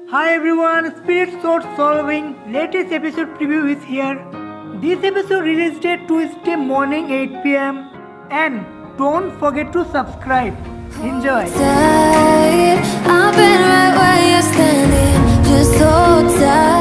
Hi everyone, Spirit Sword Solving latest episode preview is here. This episode released at Tuesday morning 8 pm and don't forget to subscribe. Enjoy. I've been right where you're standing, just hold tight.